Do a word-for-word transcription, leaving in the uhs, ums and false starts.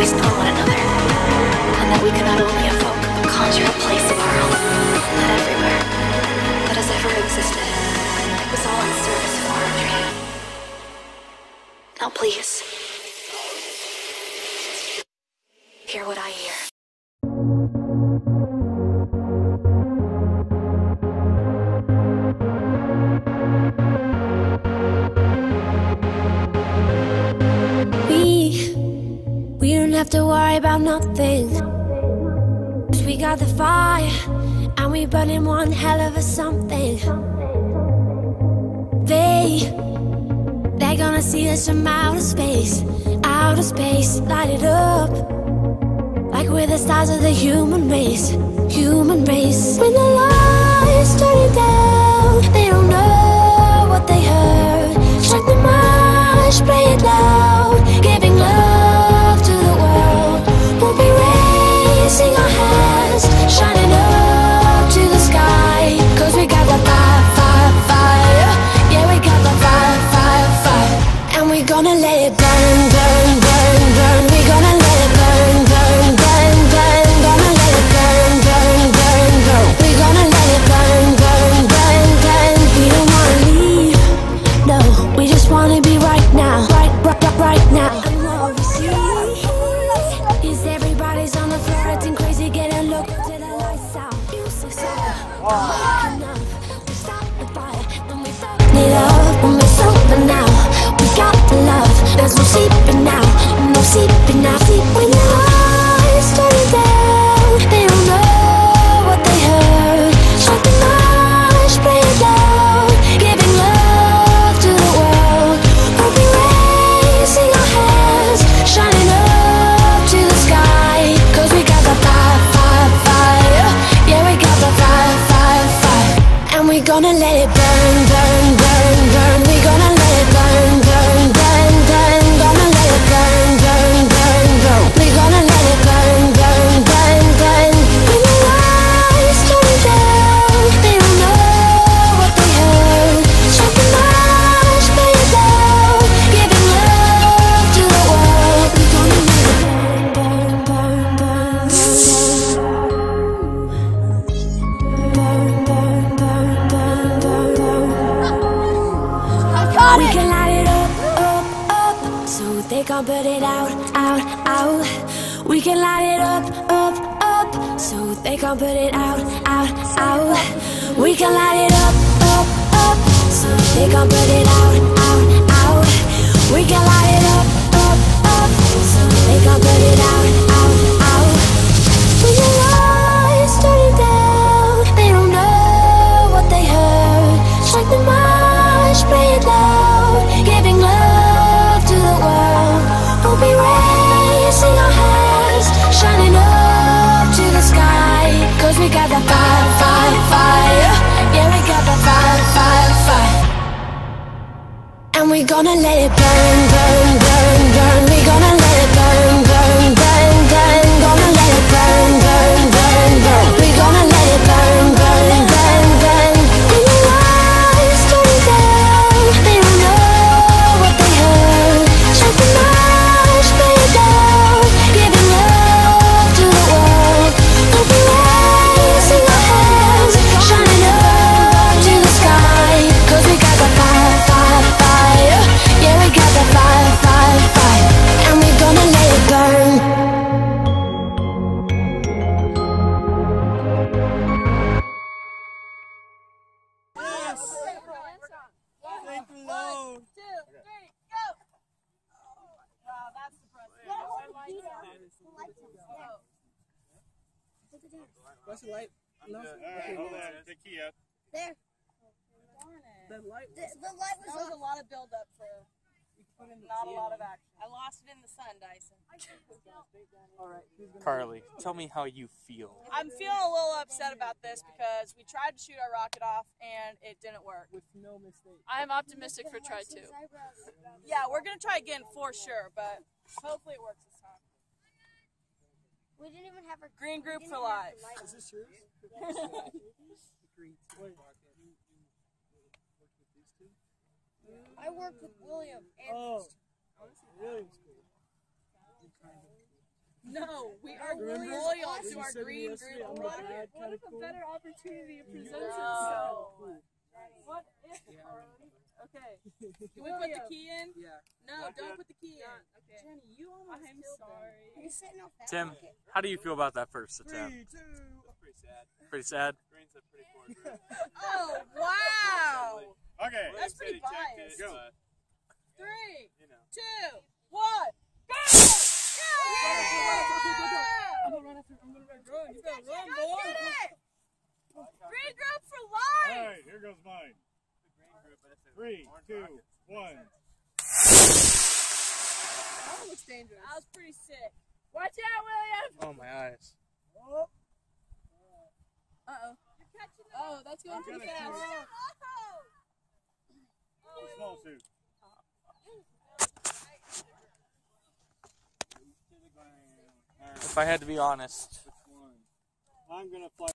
always know one another, and that we can not only evoke but conjure a place of our own, that everywhere that has ever existed, it was all in service of our dream. Now please, hear what I hear. We don't have to worry about nothing, 'cause we got the fire, and we burning one hell of a something. They, they're gonna see us from outer space, outer space, light it up, like we're the stars of the human race, human race. When the lights turning down, they don't know what they heard. Strike the march, play it loud, giving love to the world. We'll be raising our hands, shining up to the sky, 'cause we got the fire, fire, fire. Yeah, we got the fire, fire, fire. And we're gonna let it burn, burn, burn, burn. We're gonna let it burn, burn, burn, burn. Gonna let it burn, burn, burn, burn. We're gonna let it burn, burn, burn, burn. We don't wanna leave, no, we just wanna be right now, right, right, right now. And what we see is everybody's on the floor acting crazy, getting low till the lights out. Music sober, enough. We stop the fire, then we burn it up. When we're sober now, we got the love. There's no sleeping now, no sleeping now. Sleep when your eyes turn down, they don't know what they heard. Shut the march, play it loud, giving love to the world. We'll be raising our hands, shining up to the sky, 'cause we got the fire, fire, fire. Yeah, we got the fire, fire, fire. And we're gonna let it burn, burn, burn, burn. We're gonna let it burn, burn, burn, burn. Gonna let it burn, burn, burn, burn. We're gonna let it burn, burn, burn, burn. When the lights turn down, they don't know what they heard. Strike the march, play it loud, giving love to the world. We're gonna let it burn, burn, burn, burn, burn, burn, burn, burn, burn, burn. We can light it up, up, up, so they can't put it out, out, out. We can light it up, up, up, so they can't put it out, out, out. We can light it up, up, up, so they can't put it out, out, out. We can light it up, up, up, so they can't put it out, out, out. When your lights turning down, they don't know what they heard. Strike the march, play it loud, giving love to the world. We'll be raising our hands, shining up to the sky, 'cause we got the fire, fire, fire. Yeah, we got the fire, fire, fire. And we're gonna let it burn, burn, burn, burn. We're gonna let it burn, burn, burn, burn. Gonna let it burn, burn, burn, burn. We're gonna let it burn, burn, burn, burn. When your lights turn down, they don't know what they heard. Strike the march, play it loud, giving love to the world. We'll be raising our hands, shining up to the sky, 'cause we got the fire, fire, fire. Yeah, we got the fire, fire, fire. And we're gonna let it burn. Think low. One, two, three, go! Wow, that's depressing. What's the light? No. Alright, hold on. The key up. There. The light. The, the light was, that was a lot of build up for not a lot of action. I lost it in the sun, Dyson. Carly, tell me how you feel. I'm feeling a little upset about this because we tried to shoot our rocket off and it didn't work. With no mistake. I'm optimistic for try two. Yeah, we're going to try again for sure, but hopefully it works this time. We didn't even have our Green group for life. Is this yours? Green. Wait. I worked with William and Oh, William's cool. No, we are Remember? loyal When to you our said to me green yesterday, group. I'm What a if, bad what kinda if a cool? better opportunity presents No. itself? Cool. What if? Okay. Can we put the key in? Yeah. No, don't put the key in. Okay. Jenny, you almost I'm killed sorry. You're sitting off that Tim, bucket. how do you feel about that first them. attempt? Three, two. Pretty sad. Pretty sad. Green's a pretty poor group. Oh, wow. Okay. That's pretty William said he biased. checked it, Go. but, Three, you know. two, one, go! I'm gonna run after. I'm gonna run. Run. You better run, Go boy. get it! Green group for All life! right, here goes mine. Three, two, one. That looks dangerous. That was pretty sick. Watch out, William! Oh, my eyes. Oh. Uh-oh. You're catching the Oh, that's going pretty gonna fast. shoot. Oh. Small suit. If I had to be honest, I'm gonna fly.